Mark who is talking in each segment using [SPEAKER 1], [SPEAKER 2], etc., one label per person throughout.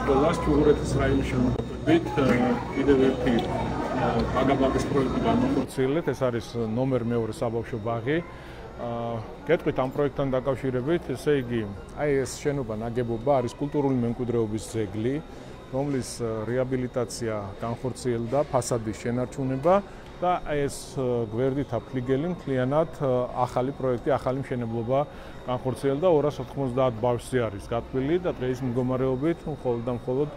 [SPEAKER 1] სკოლას ჩუღურეთის რაიონის შემოქმედებით კიდევ ერთი ბაგაბაგის პროექტი განახორციელეთ. ეს არის ნომერ მეორე საბავშვო ბაღი. გეტყვით ამ პროექტთან დაკავშირებით, ესე იგი, ეს შენობა ნაგებობა არის კულტურული მემკვიდრეობის ძეგლი, რომლის რეაბილიტაცია განხორციელდა, ფასადის შენარჩუნება და ეს გვერდითა ფლიგელი მთლიანად ახალი პროექტი, ახალი მშენებლობა განხორციელდა 290 ბავშვზე არის გათვლილი და დღეის მდგომარეობით მხოლოდ და მხოლოდ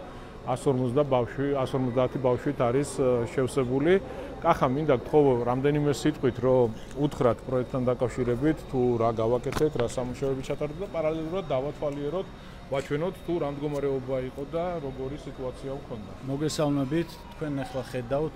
[SPEAKER 1] 150 ბავშვით არის შევსებული. კახა მინდა გთხოვო რამდენიმე სიტყვით რომ უთხრათ პროექტთან დაკავშირებით თუ რა გავაკეთეთ, რა სამუშაოები ჩატარდა და პარალელურად დავათვალიეროთ, ვაჩვენოთ თუ რა მდგომარეობა იყო და როგორი სიტუაცია ჰქონდა.
[SPEAKER 2] მოგესალმებით, თქვენ ახლა ხედავთ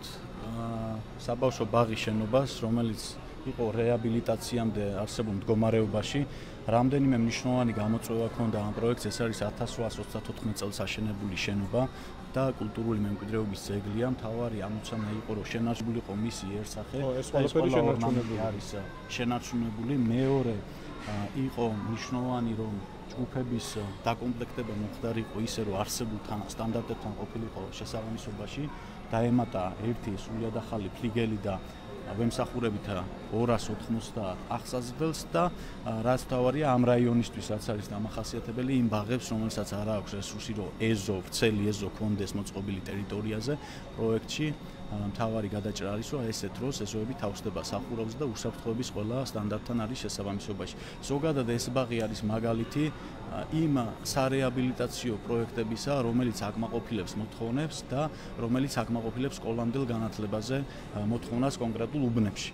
[SPEAKER 2] საბავშვო ბაღის შენობას, რომელიც იყო რეაბილიტაციამდე არსებულ მდგომარეობაში. რამდენიმე მნიშვნელოვანი გამოწვევა ჰქონდა ამ პროექტს, ეს არის 1834 წელს აშენებული შენობა და კულტურული მემკვიდრეობის ძეგლია. მთავარი ამოცანა იყო, რომ შენარჩუნებულიყო მისი იერსახე.
[SPEAKER 1] ეს ყველაფერი შენარჩუნებული
[SPEAKER 2] არის შენარჩუნებული. მეორე იყო მნიშვნელოვანი, რომ ჯგუფების დაკომპლექტება მომხდარიყო ისე, რომ არსებულ სტანდარტებთან ყოფილიყო შესაბამისობაში. დაემატა ერთი სრულიად ახალი ფლიგელი და ვემსახურებით 290 აღსაზრდელს და რაც თავარია ამ რაიონისთვის რაც არის დამახასიათებელი იმ ბაღებს, რომელსაც არ აქვს რესურსი, რომ ვრცელი ეზო კონდეს მოწყობილი ტერიტორიაზე პროექტში. მთავარი გადაჭრა არის, რომ ესეთ დროს ეზოები თავსდება სახურავზე და უსაფრთხოების ყველა სტანდარტთან არის შესაბამისობაში. ზოგადად ეს ბაღი არის მაგალითი იმ სარეაბილიტაციო პროექტებისა, რომელიც აკმაყოფილებს მოთხოვნებს და რომელიც აკმაყოფილებს სკოლამდელ განათლებაზე მოთხოვნას კონკრეტულ უბნებში.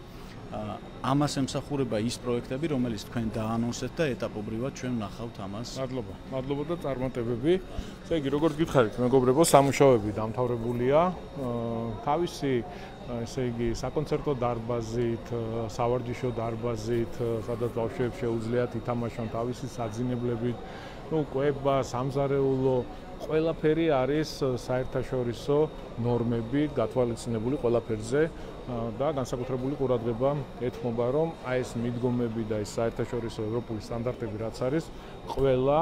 [SPEAKER 2] ამას ემსახურება ის პროექტები, რომელიც თქვენ დაანონსეთ და ეტაპობრივად ჩვენ ვნახავთ ამას.
[SPEAKER 1] მადლობა და წარმატებები. ესე იგი, როგორც გითხარით, მეგობრებო, სამუშაოები დამთავრებულია. თავისი, ესე იგი, საკონცერტო დარბაზით, სავარჯიშო დარბაზით, სადაც ბავშვებს შეუძლიათ ითამაშონ თავისი საძინებლებით, კვება, სამზარეულო, ყველაფერი არის საერთაშორისო ნორმებით გათვალისწინებული ყველაფერზე და განსაკუთრებული ყურადღება ეთმობა, რომ ეს მიდგომები და ეს საერთაშორისო ევროპული სტანდარტები რაც არის, ყველა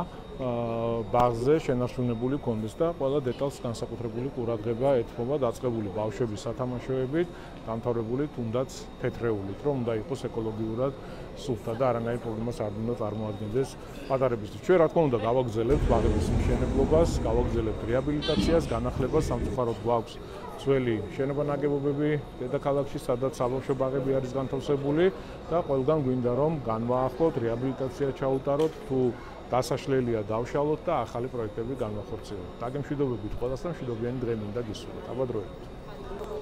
[SPEAKER 1] ბაღზე შენარჩუნებული კონდეს და ყველა დეტალს განსაკუთრებული ყურადღება ეთმობა დაწყებული ბავშვების სათამაშოებით, დამთავრებული თუნდაც თეთრეულით, რომ უნდა იყოს ეკოლოგიურად სუფთა და არანაირი პრობლემას არ უნდა წარმოადგენდეს პატარებისთვის. ჩვენ რა თქმა უნდა გავაგრძელებთ ბაღების მშენებლობას, გავაგრძელებთ რეაბილიტაციას, განახლებას, სამწუხაროდ გვაქვს ძველი შენობა-ნაგებობები დედაქალაქში, სადაც საბავშვო ბაღები არის განთავსებული და ყველგან გვინდა რომ განვაახლოთ, რეაბილიტაცია ჩაუტაროთ, თუ დასაშლელია დავშალოთ და ახალი პროექტები განვახორციელოთ. დაგემშვიდობებით ყველასთან, მშვიდობიანი დღე მინდა გისურვოთ. აბა დროებით.